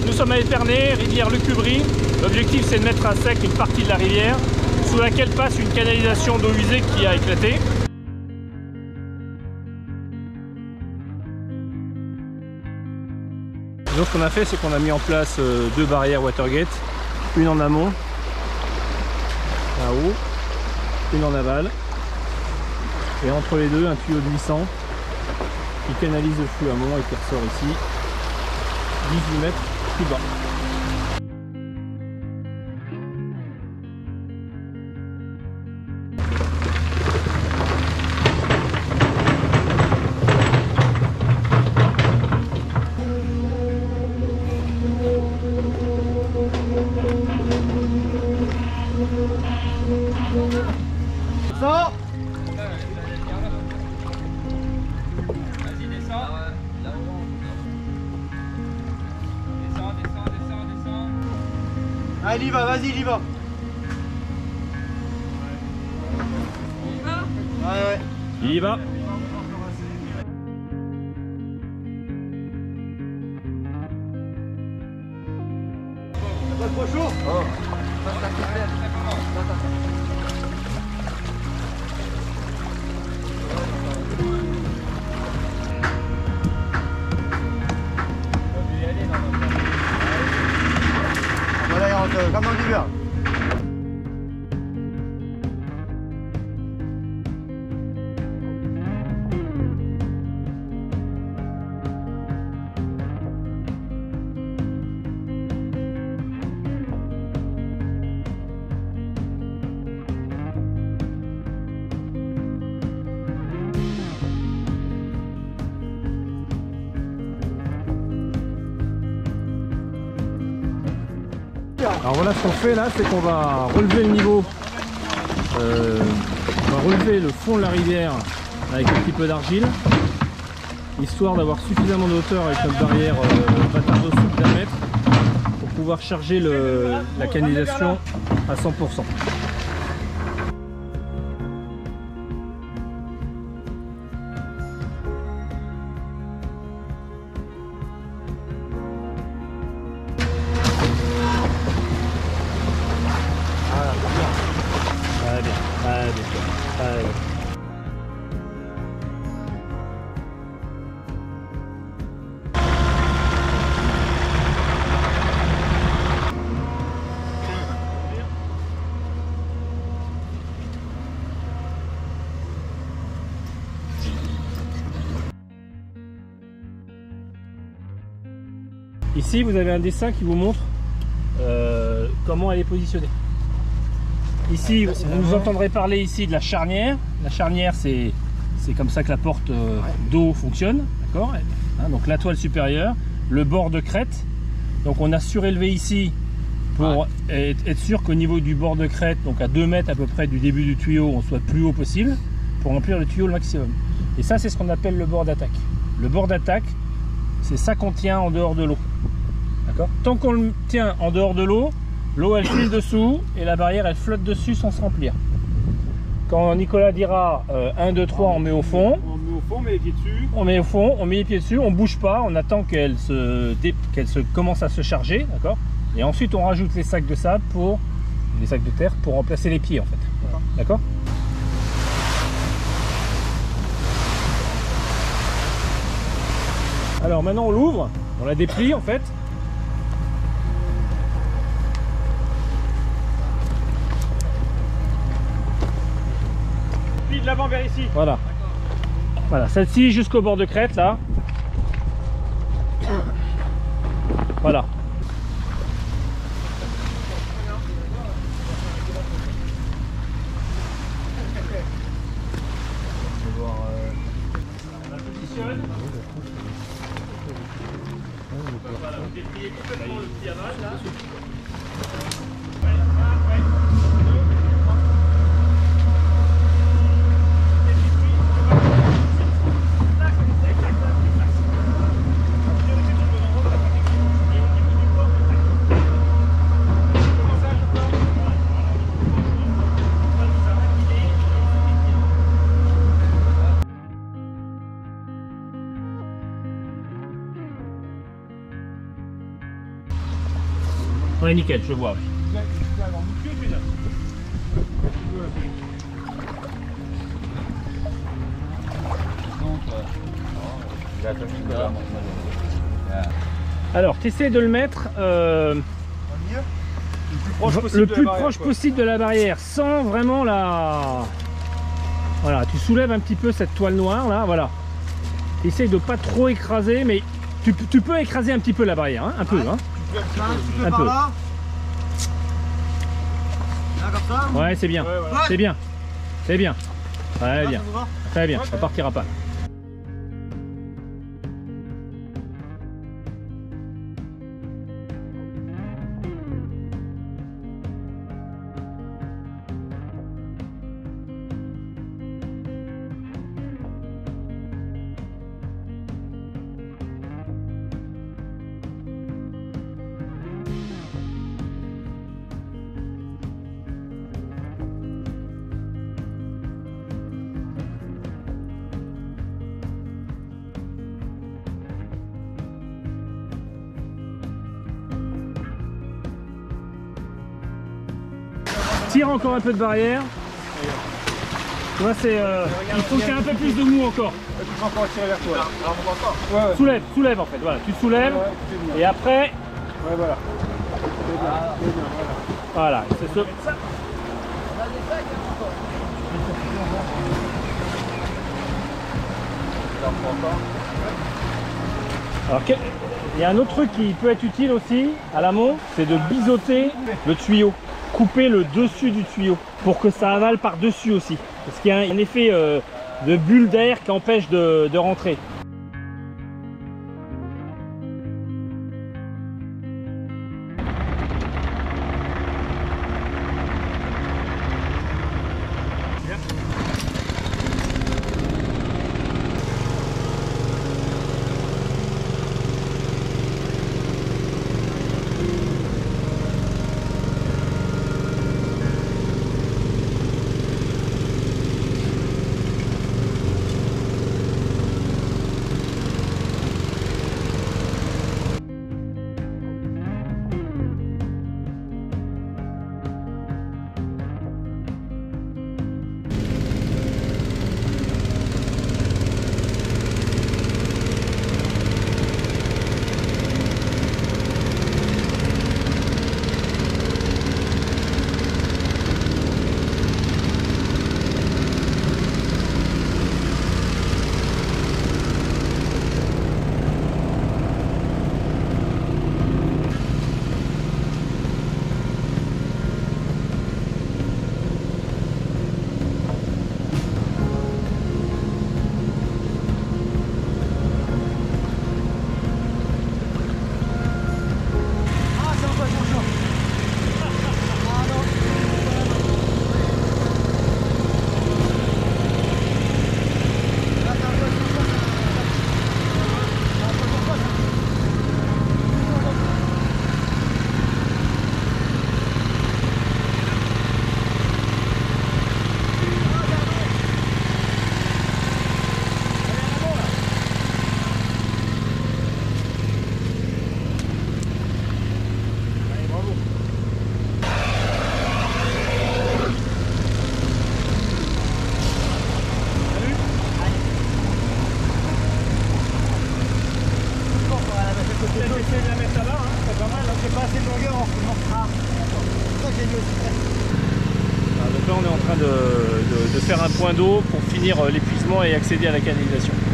Nous sommes à Épernay, rivière Lecubry. L'objectif c'est de mettre à sec une partie de la rivière sous laquelle passe une canalisation d'eau usée qui a éclaté. Donc ce qu'on a fait, c'est qu'on a mis en place deux barrières Watergate, une en amont, là-haut, une en aval, et entre les deux un tuyau de 800 qui canalise le flux amont et qui ressort ici 18 mètres plus bas. Ça. Vas-y, descends. Descends. Ah, il y va, vas-y, il y va. Ouais. Il y va. Pas trop chaud. Voilà, il rentre comme dans l'hiver. Alors voilà, ce qu'on fait là, c'est qu'on va relever le niveau, on va relever le fond de la rivière avec un petit peu d'argile, histoire d'avoir suffisamment de hauteur avec notre barrière bâtard d'eau sous d'un mètre pour pouvoir charger la canalisation à 100%. Ici, vous avez un dessin qui vous montre comment elle est positionnée. Ici, vous nous entendrez parler ici de la charnière. La charnière, c'est comme ça que la porte d'eau fonctionne, d'accord, hein, donc la toile supérieure, le bord de crête. Donc on a surélevé ici pour être sûr qu'au niveau du bord de crête, donc à 2 mètres à peu près du début du tuyau, on soit plus haut possible pour remplir le tuyau le maximum. Et ça, c'est ce qu'on appelle le bord d'attaque. Le bord d'attaque, c'est ça qu'on tient en dehors de l'eau. D'accord ? Tant qu'on le tient en dehors de l'eau, l'eau elle file dessous et la barrière elle flotte dessus sans se remplir. Quand Nicolas dira 1, 2, 3, on met au fond. On met au fond, on met les pieds dessus. On met au fond, on met les pieds dessus, on bouge pas, on attend qu'elle commence à se charger, d'accord ? Et ensuite on rajoute les sacs de sable les sacs de terre pour remplacer les pieds en fait. D'accord ? Alors maintenant on l'ouvre, on la déplie en fait. Plie de l'avant vers ici. Voilà. Voilà, celle-ci jusqu'au bord de crête là. Voilà. On la positionne. Voilà, vous dépliez complètement le petit aval là. Ouais, nickel, je vois. Alors, tu essaies de le mettre le plus proche possible de la barrière, sans vraiment la... Voilà, tu soulèves un petit peu cette toile noire là, voilà. Tu essaies de pas trop écraser, mais tu peux écraser un petit peu la barrière, hein, un peu. Hein. Un peu. Là, comme ça. Ouais, c'est bien, c'est bien, c'est bien. Ouais, bien, très bien, ça partira pas. Tire encore un peu de barrière. Tu vois, c'est, il faut qu'il y ait un peu plus de mou encore. Tu peux encore tirer vers toi. Alors, on va encore. Soulève, soulève en fait. Voilà, tu soulèves et après. Ouais, voilà. Voilà, c'est ce. Alors, il y a un autre truc qui peut être utile aussi à l'amont, c'est de biseauter le tuyau. Couper le dessus du tuyau pour que ça avale par dessus aussi, parce qu'il y a un effet de bulle d'air qui empêche de rentrer. Donc là on est en train de faire un point d'eau pour finir l'épuisement et accéder à la canalisation.